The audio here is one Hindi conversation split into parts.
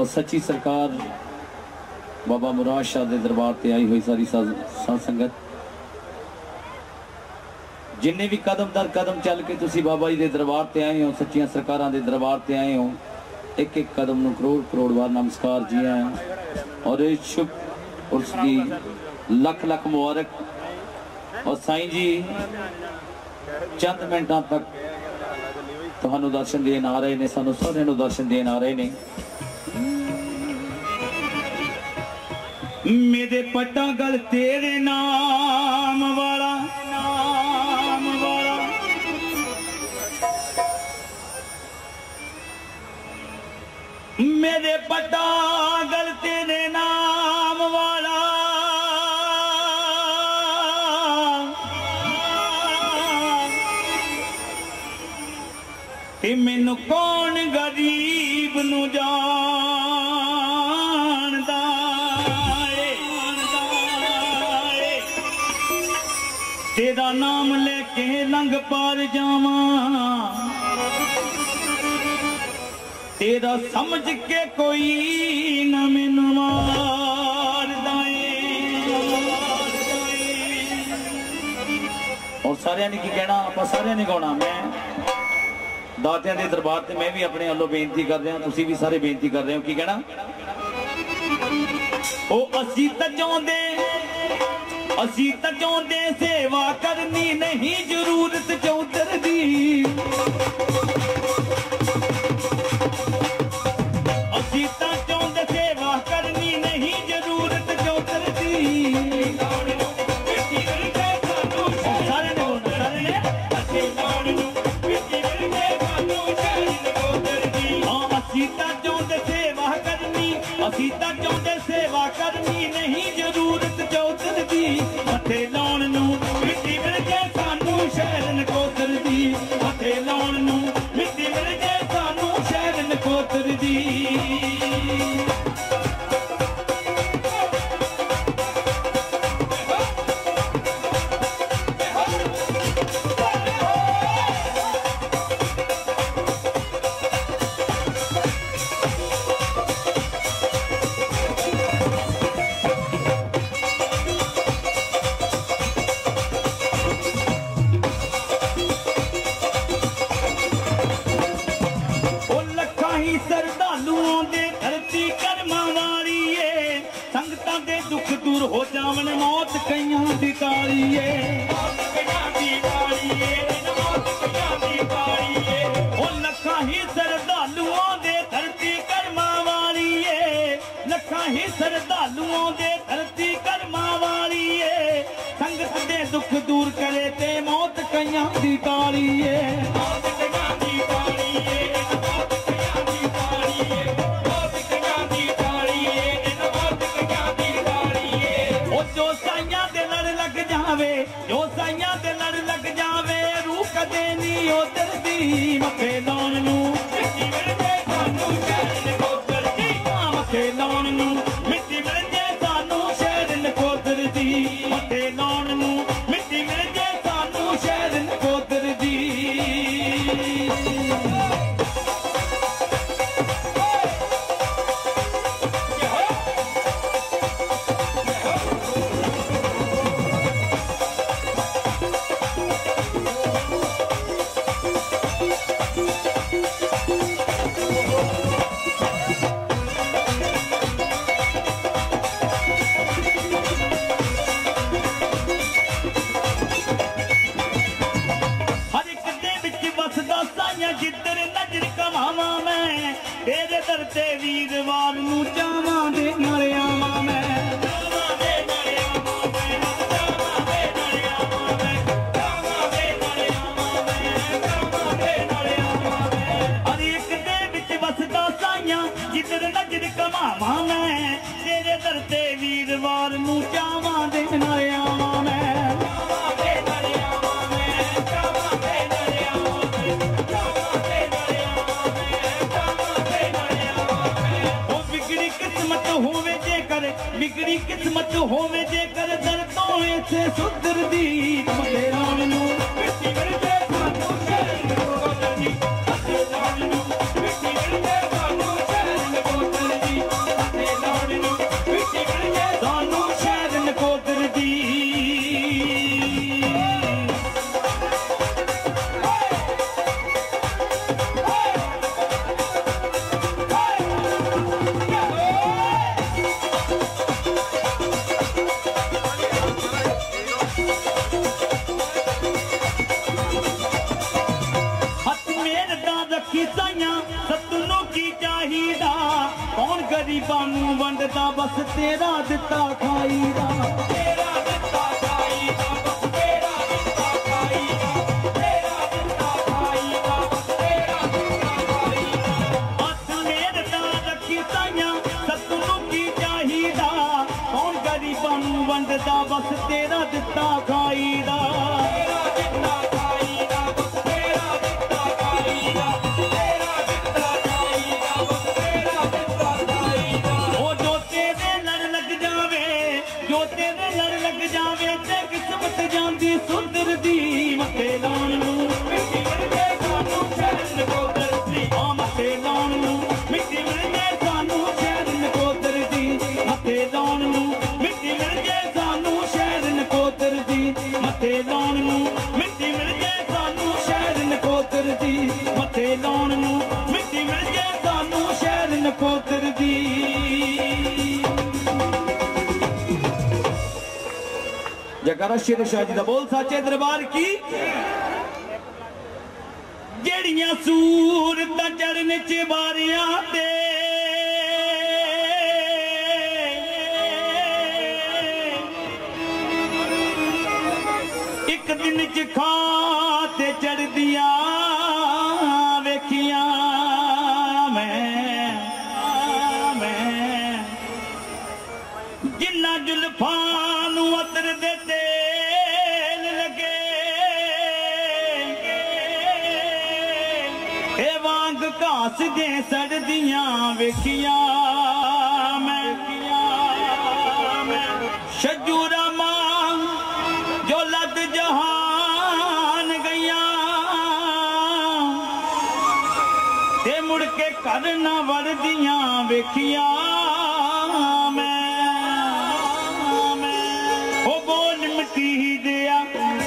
सच्ची सरकार बाबा मुराद शाह के दरबार से आई हुई सारी साध संगत जिन्हें भी कदम दर कदम चल के तुसी बाबा जी के दरबार से आए हो, सच्चिया सरकारां दे दरबार से आए हो, एक एक कदम नूं करोड़ करोड़ बार नमस्कार जी आया और इस शुभ उर्स की लख लख मुबारक। और साईं जी चंद मिनटों तक तुहानू दर्शन देन आ रहे ने, सानू सारे नू दर्शन देन आ रहे ने। मेरे पट्टा गल तेरे नाम वाला, नाम वाला मेरे पट्टा गल तेरे नाम वाला कि मैनू कौन गरीब नू जानदा तेरा नाम लेके लंघ पार जावा, तेरा समझ के कोई न मैनू मारदा और सारियां ने की कहना, आप सारियां ने गाना। मैं दातियां दे दरबार ते मैं भी अपने वालों बेनती कर रहा, तुसी भी सारे बेनती कर रहे हो। की कहना ओ असी तां चाहुंदे सेवा करनी नहीं जरूरत चौधर दी, असी तां चाहुंदे सेवा करनी नहीं जरूरत चौधर दी। असी तां चाहुंदे सेवा करनी नहीं जरूरत चौधर दी, मथे लाउण नूं मिट्टी मिल जे सानू शहर नकोतर दी, मथे लाउण नूं मिट्टी मिल जे सानू शहर नकोतर दी। हो जावन मौत कईयां दी तारीए, ओ लखा ही सरदालुओं दे धरती कर्मा वालीए, लखा ही सरदालुओं दे धरती कर्मा वालीए, संगत दे दुख दूर करे ते मौत कईयां दी तारीए। जो साइया दे लड़ लग जावे रूह कदे नहीं उतर दी, मथे लाउण नूं मिट्टी मिल जे सानू शहर नकोतर दी, मथे लाउण नूं मिट्टी मिल जे सानू शहर नकोतर दी, मथे लाउण नूं मिट्टी मिल जे सानू शहर नकोतर दी। जिधर नजर कमावा मैं तेरे दर ते वीरवार नूं जावां दे नाल आवां मैं, हर एक दे विच वसदा साइयां जिधर नजर कमावा मैं तेरे दर ते वीरवार नूं जावां दे नाल आवां मैं। बिगड़ी किस्मत होवे जे कर दर तो ऐसे सुधर दी, मथे लाउण नूं मिट्टी मिल जे सानू शहर नकोतर दी, मथे लाउण नूं मिट्टी मिल जे सानू शहर नकोतर दी, गरीबां नूं वंडदा बस तेरा दिता खाई दा तेरा दिता खाई दा बस तेरा दिता खाई दा तेरा दिता खाई दा बस तेरा दिता खाई दा हथ मेरे दा रखी ताइयां सतनूं की चाहिदा कौन गरीबां नूं वंडदा बस तेरा दिता खाई दा तेरा दिता खाई दा बस तेरा दिता खाई दा तेरा दिता खाई दा बस तेरा दिता खाई दा ओ जो तेरे लड़ लग जावे जो तेरे लड़ लग जावे ते किस्मत जांदी सुंदर दी मथे लाउण नूं मिट्टी मिलदे सानू शरण कोतर दी ओ मथे लाउण नूं मिट्टी मिलदे सानू शरण कोतर दी मथे लाउण नूं मिट्टी मिलदे सानू शरण कोतर दी मथे लाउण नूं मिट्टी मिलदे सानू शरण कोतर दी मथे लाउण नूं मिट्टी मिलदे सानू शरण कोतर दी जयकारा शेर शाह जी दा बोल साचे दरबार की जेड़ियां सूरतां चढ़न च बारियां ते एक दिन च खा ते चढ़दियां वेखियां मैं जिन्ना जुल्फां नूं अतर दे तेल लगे ए वांग घास दे सड़दियां वेखियां मैं शजू रामा जो लद जहान गईया ते मुड़ के घर ना वड़दियां वेखियां मैं ओ बोल मिट्टी दिया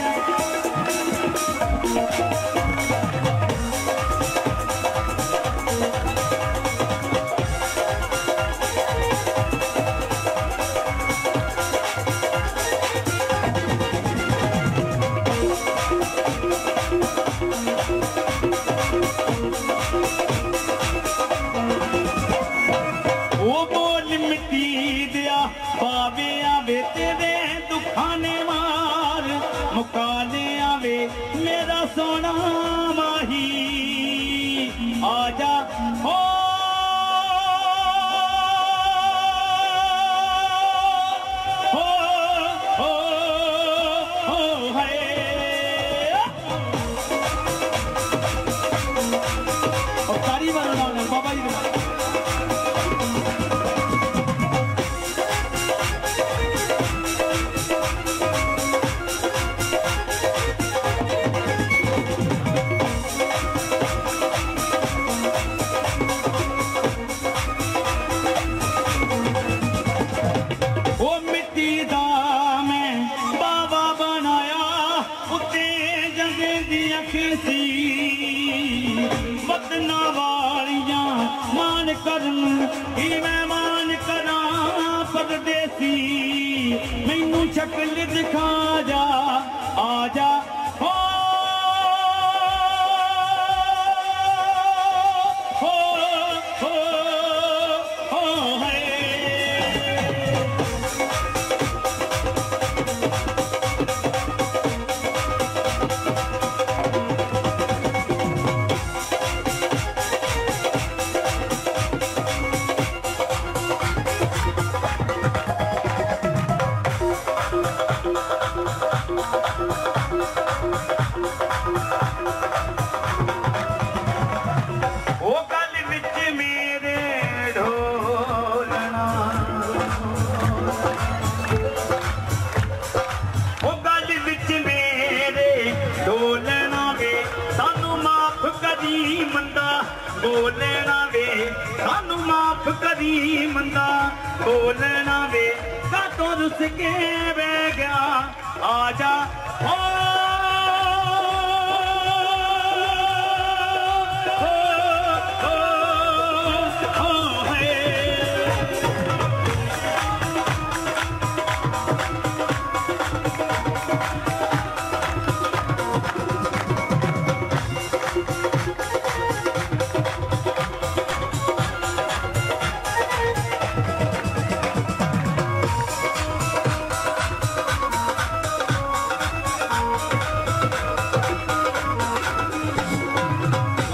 पावे आवे तेरे दुखाने मार मुकाने आवे मेरा सोना माही आजा हो है और तारी वाला बाबा जी बदना वालियां मान करन मैं मान करा परदेसी मैनू शक्ल दिखा जा आजा हो है बोलना वे सानू माफ करी मंदा बोलना वे कातों रुस के बह गया आजा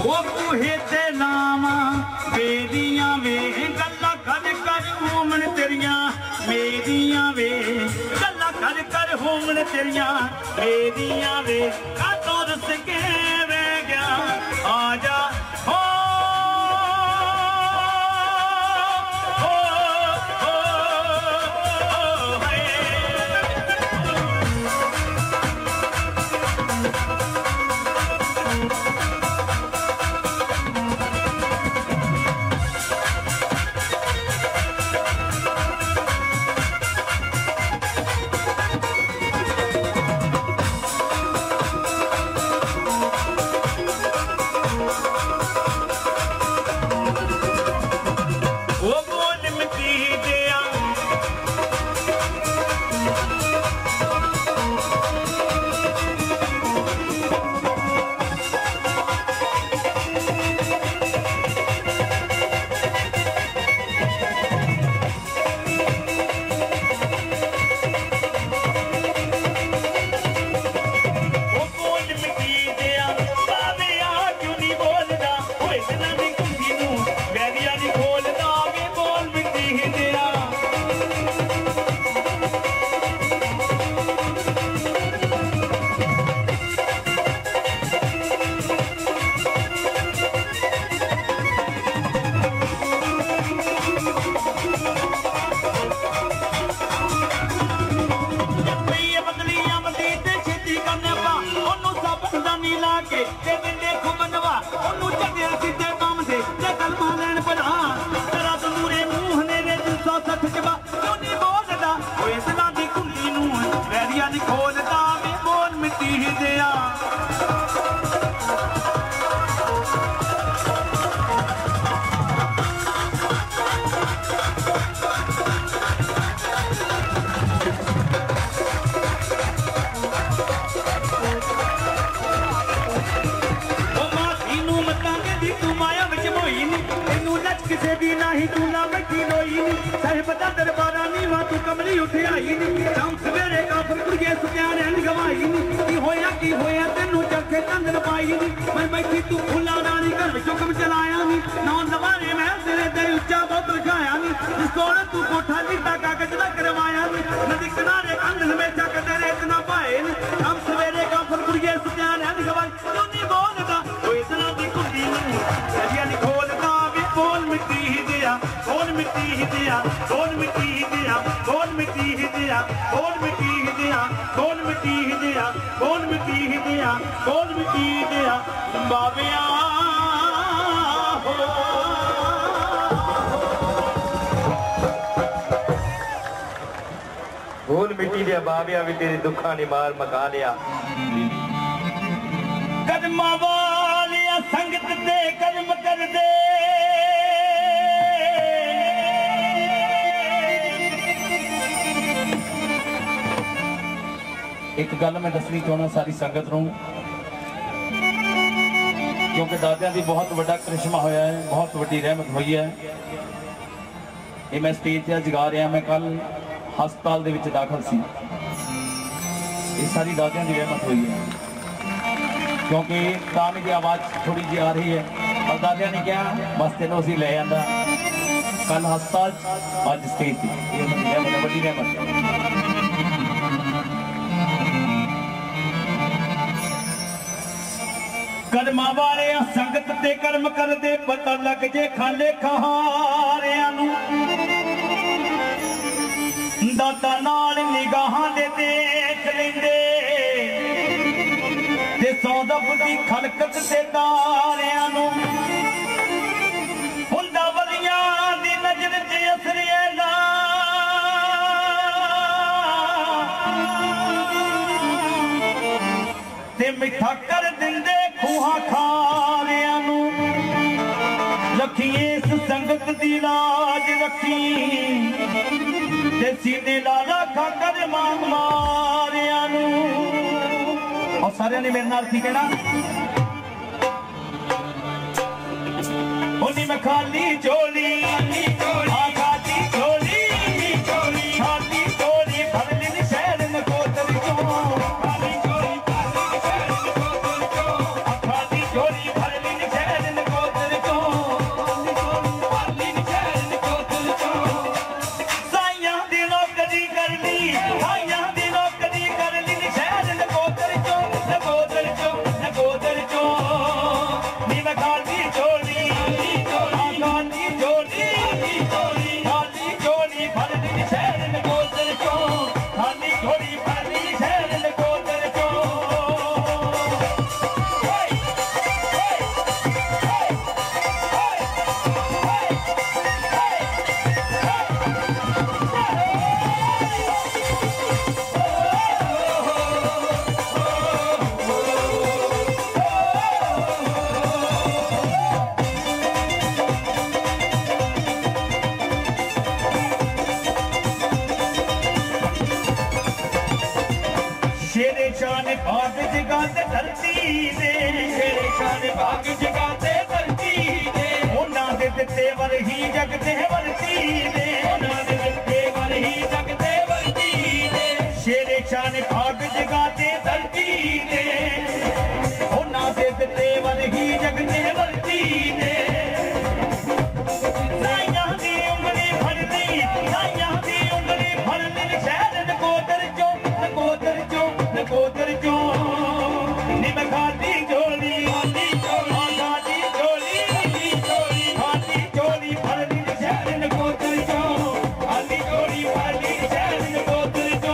ओ बूहे ते लावा बेदियां वे गल्ला कर कर होमन तेरियां मेरियां वे गल्ला कर कर होमन तेरियां मेरियां वे का तोर सके वे गया आजा हो भूल मिट्टी दे बाबिया भी तेरी दुखा ने मार मका लिया कदमा वालिया संगत दे कदम कर दे एक गल मैं दसनी चाहना सारी संगत नूं क्योंकि दादियां दी बहुत बड़ा करिश्मा होया है बहुत वड्डी रहमत हुई है ये मैं स्टेज ते अज गा रहा मैं कल हस्पताल दे विच दाखल सी ये सारी दादियां दी रहमत हुई है क्योंकि तामी की आवाज़ थोड़ी जी आ रही है और दादियां ने कहा बस तेनों असीं ले आंदा कल हस्पताल अज स्टेज ते ये रहमत वड्डी रहमत है कदमा वाले संगत ते कर्म कर दे पता लग जे खाले खारियां नूं दाता नाल निगाहां दे देख लेंदे ते सौदब दी खलकत ते तारियां नूं हुंदा वलियां दी नजर ते असर ऐला ते मिठा कर दिंदे खूहा खारियां नूं रखी इस संगत दी लाज रखी ते सीने ला रखा कर मांग मारियां नूं और सारे ने मेरे नाल की कहना उन्हीं में खाली झोली खाली झोली खाली झोली भर लेनी शहर में कोतर क्यों खाली झोली भर लेनी शहर खाली झोली खाली झोली भर दी शहर नकोदर चो खाली झोली भर दी शहर नकोदर चो शेरे शान भाग जगाते धरती दे शेरे शान भाग जगाते धरती दे उन्हां दे दिते वर ही जगते वरती दे उन्हां दे दिते वर ही जगते वरती दे शेरे शान भाग जगाते धरती दे उन्हां दे दिते वर ही जगते वरती दे साइयां दी उंगली फड़ ली साइयां दी उंगली फड़ ली शहर नकोदर चो नकोदर चो नकोदर चो निम खाली झोली खाली झोली खाली झोली भर दी शहर नकोदर चो खाली झोली भर दी शहर नकोदर चो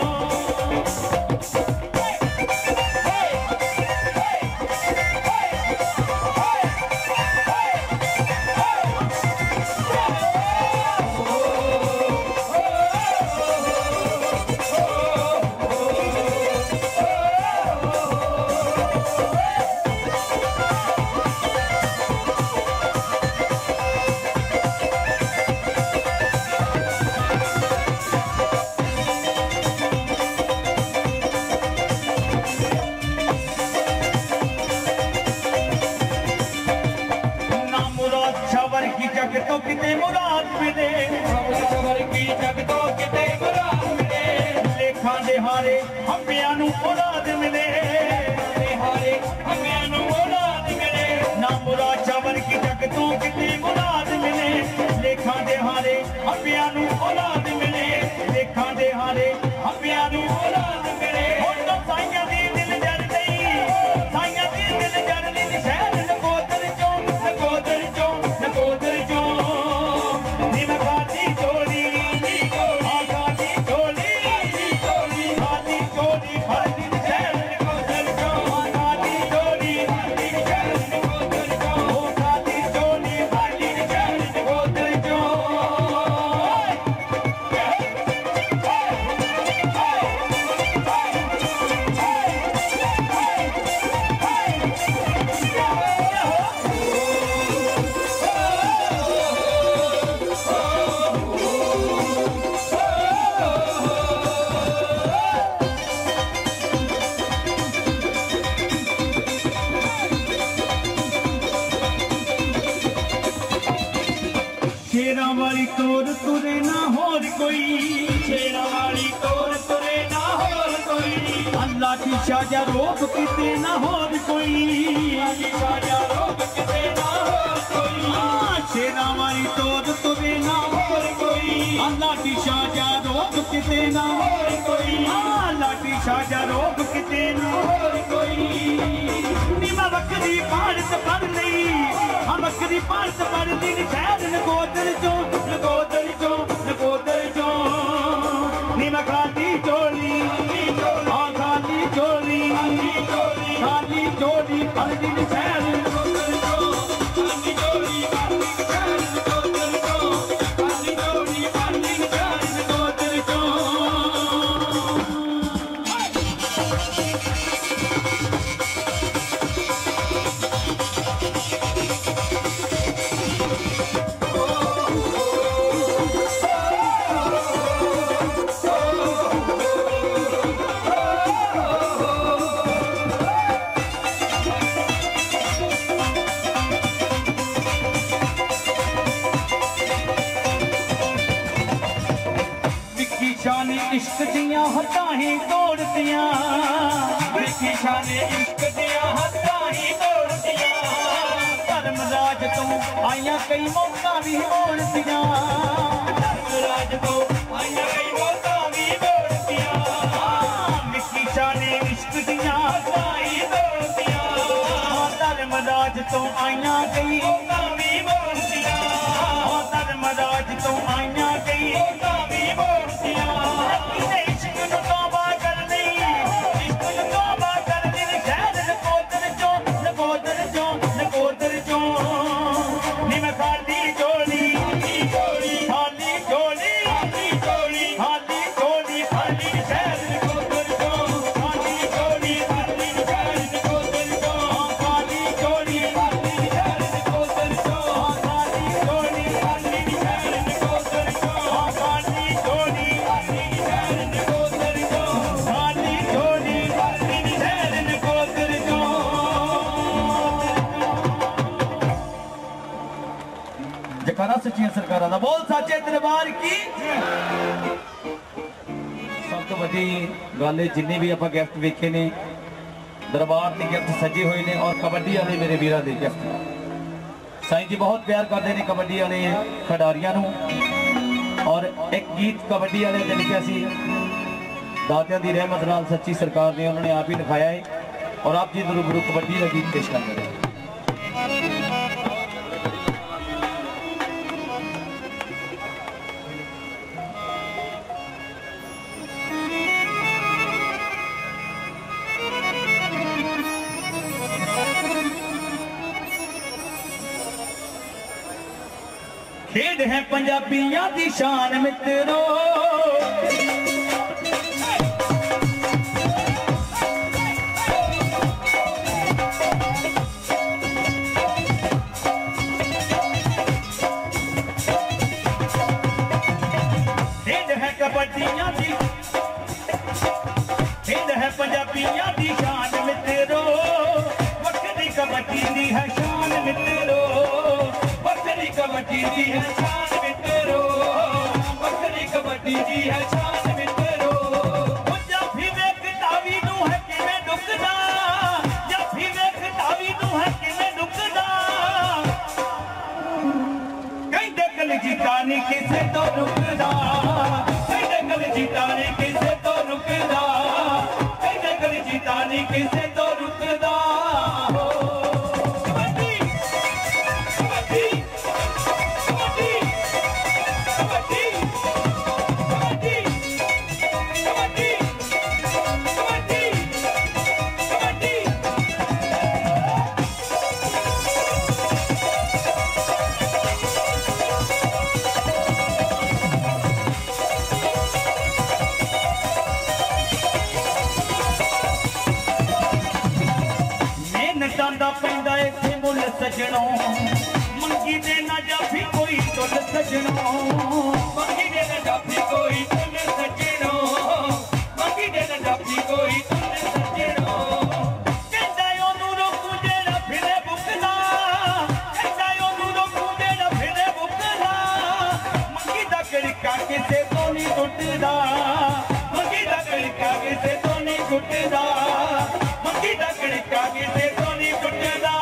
शवर की जग तो किते मुराद मिले शवर की जग तो किते मुराद मिले लेखा दे हारे हम्बियां नू मुराद मिले हारे हम्बियां नू मुराद मिले ना मुराद शवर की जग तो किते मुराद मिले लेखा दे हारे हम्बियां नू मुराद मिले लेखा दे हारे हम्बियां नू मुराद मिले हुण तो साइयां दी दिल जड़ गई साइयां दी दिल जड़ दी शहर नकोदर चो नकोदर चो नकोदर चो निम खाली झोली खाली झोली खाली झोली भर दी शहर नकोदर चो खाली झोली शहर नकोदर चो खाली झोली भर दी शहर नकोदर चो शेरा वाली तोर तुरे ना होर कोई शेरा वाली तोर तुरे ना होर कोई अल्लाह की शाजा रोक किते ना होर कोई अल्लाह की शाजा रोक किते ना होर कोई शेरा वाली तोर तुरे ना होर कोई अल्लाह की शाजा रोक किते ना होर कोई अल्लाह की शाजा रोक किते ना होर कोई निमा बकरी भारत पर नहीं हम बकरी भारत पर दी शहर नकोदर चो नकोदर चो नकोदर चो निमा खाली झोली खाली झोली खाली झोली पर दी शहर नकोदर चो खाली झोली पर दी शहर नकोदर चो खाली झोली पर दी शहर नकोदर चो शान इश्क दियां हत्तां ही तोड़दियां विकी शान इश्क दियां हत्तां ही तोड़दियां धर्मराज तो आईयां कई मौतां भी मोड़दियां धर्मराज तो आईयां कई मौतां भी मोड़दियां विकी शान इश्क दियां हत्तां ही तोड़दियां धर्मराज तो आईया गई कावी मूर्तियां, धर्मराज तो आईया गई कावी मूर्तियां। इश्क नूं तौबा कर लई, इश्क नूं तौबा कर लई, शहर नकोदर चों, नकोदर चों, नकोदर चों। नी मैं खाली झोली, खाली झोली, खाली झोली, खाली झोली, खाली झोली, खाली शहर नकोदर चों, खाली झोली, खाली शहर नकोदर चों, खाली झोली, खाली शहर नकोदर चों, खाली झोली, खाली शहर नकोदर चों, खाली झोली, खाली शहर नकोदर चों, खाली झोली, खाली शहर नकोदर चों। जयकारा सच्चियां सरकारां दा, बोल साचे दरबार की। सब तो वड्डी गल जिन्ने भी आपां गिफ्ट वेखे ने दरबार के गिफ्ट सजे हुए ने, और कबड्डी वाले मेरे वीरां दे गिफ्ट साईं जी बहुत प्यार करते हैं कबड्डी वाले खिडारियां नूं। और एक गीत कबड्डी वाले ने लिखिया सी, दातियां दी रहमत नाल सच्ची सरकार ने उन्होंने आप ही लिखाया है, और आप जी रूबरू कबड्डी का गीत पेश कर रहे हैं। खेड है पंजाबियां दी शान मित्रों, खेड है कबड्डियां दी, खेड है पंजाबियां दी शान मित्रों, वक्री कबड्डी दी है शान मित्रों, वक्री कबड्डी दी है शान मित्रों, वक्री कबड्डी दी है शान मित्रों। जाफी वेख तावी नूं है किवें डुकदा, जाफी वेख तावी नूं है किवें डुकदा। कहंदे कल जीता नहीं किसे तो रुकदा, कहंदे कल जीता नहीं किसे तो रुकदा, कहंदे कल जीता नहीं किसे तो रुकदा। पैंदा इत्थे मुल सजणों, मंगी दे ना जाफी कोई तुल सजणों, मंगी दे ना जाफी कोई तुल सजणों, मंगी दे ना जाफी कोई तुल सजणों। कहंदा ओनू रोकू जेड़ा फिरे बुकदा, कहंदा ओनू रोकू जेड़ा फिरे बुकदा। मंगी दा कड़का किसे तो नहीं टुटदा, मंगी दा कड़का किसे तो नहीं टुटदा, मंगी दा कड़का किसे तो नहीं टुटदा।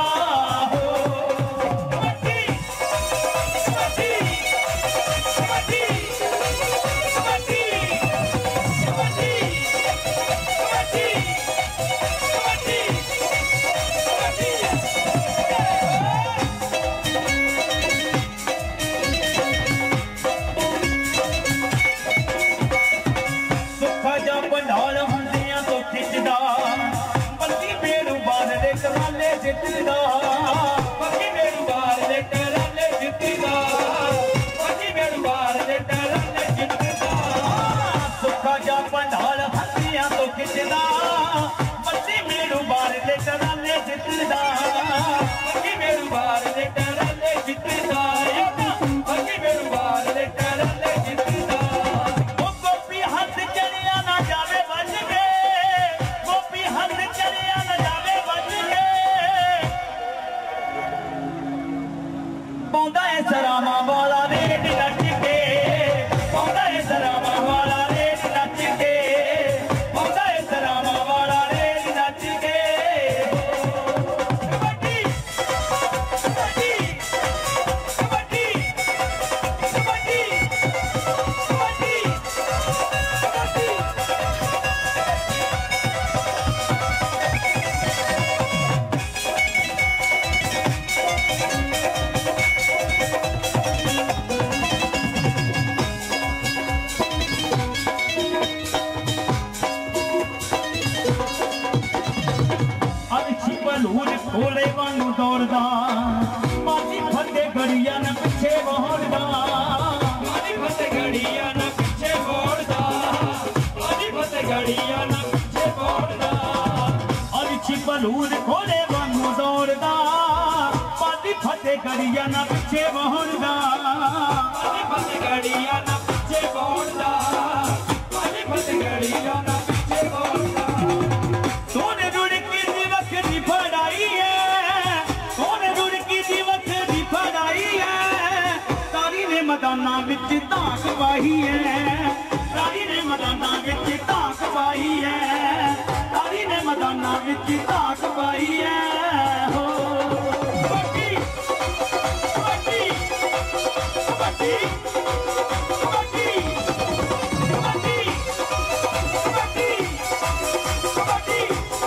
बोलदा बाजी फते घड़िया न पिछे बोलदा बाजी फते घड़िया न पिछे बोलदा बाजी फते घड़िया न पिछे बोलदा और छिपलूर खोले वांगू दौड़दा बाजी फते घड़िया न पिछे बोलदा बाजी फते घड़िया न पिछे बोलदा बाजी फते घड़िया न पिछे बोलदा सोने रुड़की दी वक्री फड़ाई है सोने रुड़की दी वक्री फड़ाई है तारी ने मदाना विच धाक वाही है तारी ने मदाना विच धाक वाही है तारी ने मदाना विच धाक वाही है हो बटी बटी बटी बटी बटी बटी बटी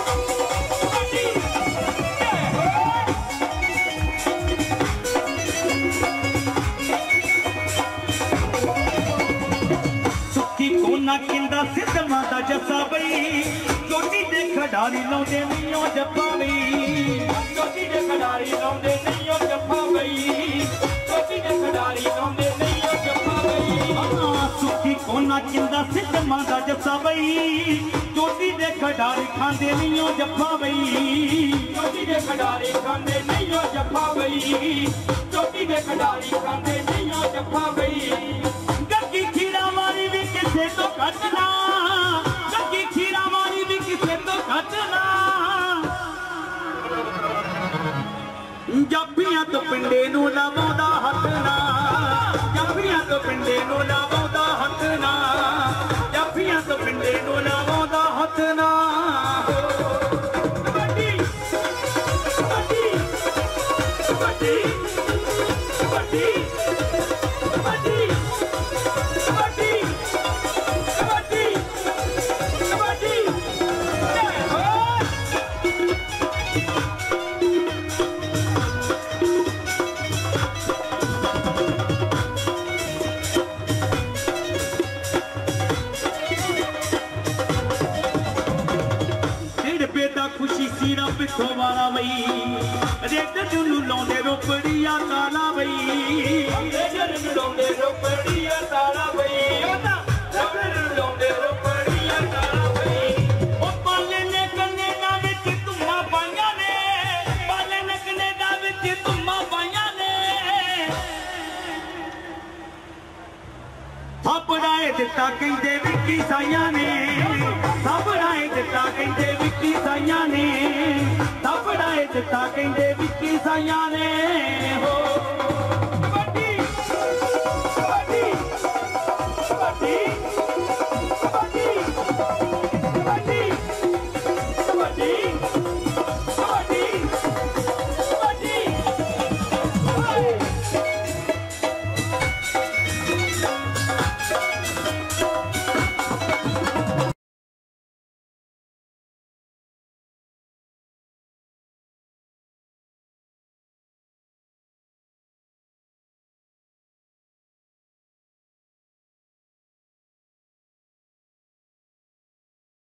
सुखी कोना किंदा सिद्ध माता जसा बई चोटी दे खडारी लाउंदे नहीं ओ जप्पा बई चोटी दे खडारी लाउंदे नहीं ओ जप्पा बई चोटी दे खडारी लाउंदे नहीं ओ जप्पा बई सुखी कोना किंदा सिद्ध माता जसा बई चोटी दे खडारी खांदे नहीं ओ जप्पा बई चोटी दे खडारी खांदे नहीं ओ जप्पा बई चोटी दे खडारी खांदे नहीं ओ जप्पा बई गक्की खीरा मारी भी किसे तो कटना गक्की खीरा मारी भी किसे तो कटना जब्बियां तो पिंडे नू लावोंदा हथ ना जब्बियां तो पिंडे नू लावोंदा हथ ना जब्बियां तो पिंडे नू लावोंदा हथ ना बड़ी बड़ी बड़ी बड़ी बड़ी खुशी सीरा पिछो वाला बई रेट जुनू लाउंदे रोपड़िया ताला बई रेट जुनू लाउंदे रोपड़िया ताला बई रेट जुनू लाउंदे रोपड़िया ताला बई ओ पाले ने कनेडा विच तुमा पाइयां ने पाले ने कनेडा विच तुमा पाइयां ने थपड़ाए दिता कहंदे विक्की साइयां ने थपड़ाए दिता कहंदे विक्की साइयां ने थपड़ाए दिता कहंदे विक्की साइयां ने